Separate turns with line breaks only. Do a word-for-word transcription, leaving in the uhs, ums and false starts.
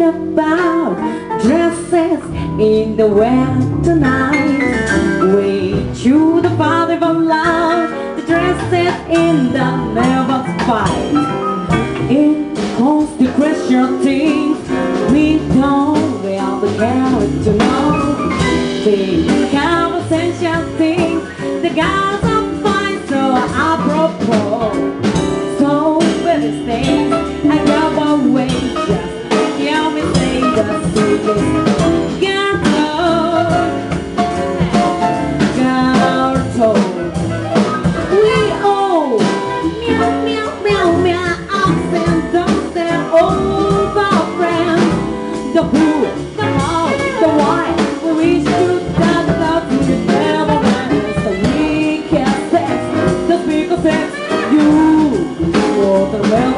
about dresses in the winter night. We choose the father of love, the dresses in the never fight. In consecration things we don't really care to know. The conversation things the guys are fine, so apropos. So many things I go away, just hear me say the sweetest girl told, girl told. We all meow meow meow meow ups and downs and over friends. The who, the how, the why. We wish to that love you never ends. So we can sex, the speaker sex you for the well.